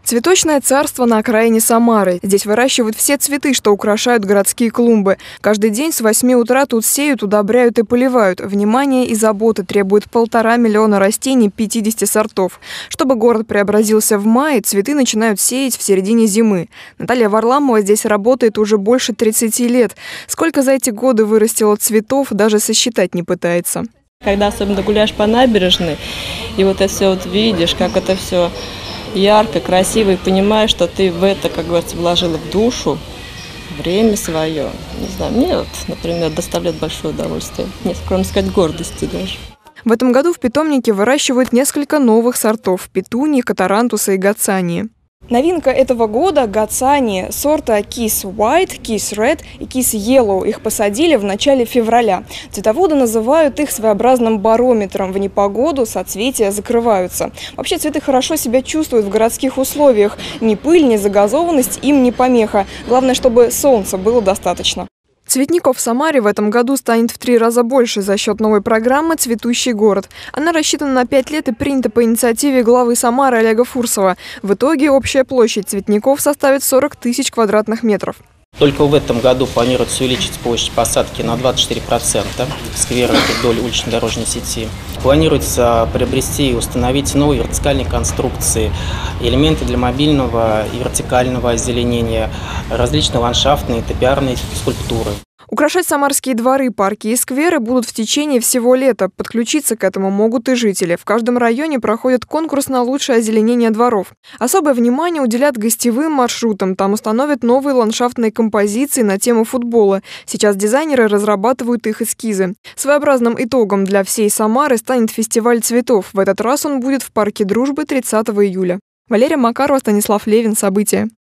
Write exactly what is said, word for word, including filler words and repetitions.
Цветочное царство на окраине Самары. Здесь выращивают все цветы, что украшают городские клумбы. Каждый день с восьми утра тут сеют, удобряют и поливают. Внимание и заботы требует полтора миллиона растений пятидесяти сортов. Чтобы город преобразился в мае, цветы начинают сеять в середине зимы. Наталья Варламова здесь работает уже больше тридцати лет. Сколько за эти годы вырастило цветов, даже сосчитать не пытается. Когда особенно гуляешь по набережной, и вот это все вот видишь, как это все ярко, красиво, и понимаешь, что ты в это, как говорится, вложила в душу время свое. Не знаю, мне вот, например, доставляет большое удовольствие. Нет, кроме сказать, гордости даже. В этом году в питомнике выращивают несколько новых сортов – петунии, катарантуса и гацании. Новинка этого года – гацании сорта Kiss White, Kiss Red и Kiss Yellow. Их посадили в начале февраля. Цветоводы называют их своеобразным барометром. В непогоду соцветия закрываются. Вообще цветы хорошо себя чувствуют в городских условиях. Ни пыль, ни загазованность им не помеха. Главное, чтобы солнца было достаточно. Цветников в Самаре в этом году станет в три раза больше за счет новой программы «Цветущий город». Она рассчитана на пять лет и принята по инициативе главы Самары Олега Фурсова. В итоге общая площадь цветников составит сорок тысяч квадратных метров. Только в этом году планируется увеличить площадь посадки на двадцать четыре процента сквера вдоль улично-дорожной сети. Планируется приобрести и установить новые вертикальные конструкции, элементы для мобильного и вертикального озеленения, различные ландшафтные и топиарные скульптуры. Украшать самарские дворы, парки и скверы будут в течение всего лета. Подключиться к этому могут и жители. В каждом районе проходит конкурс на лучшее озеленение дворов. Особое внимание уделят гостевым маршрутам. Там установят новые ландшафтные композиции на тему футбола. Сейчас дизайнеры разрабатывают их эскизы. Своеобразным итогом для всей Самары станет фестиваль цветов. В этот раз он будет в парке Дружбы тридцатого июля. Валерия Макарова, Станислав Левин. События.